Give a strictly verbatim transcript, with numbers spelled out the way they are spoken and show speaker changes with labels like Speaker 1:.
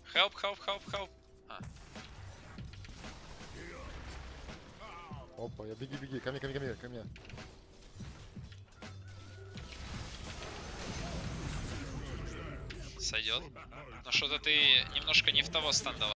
Speaker 1: Help, help, help, help. А.
Speaker 2: Опа, я беги, беги, ко мне, ко мне, ко мне, ко мне.
Speaker 1: Сойдет. Но что-то ты немножко не в того стан давал.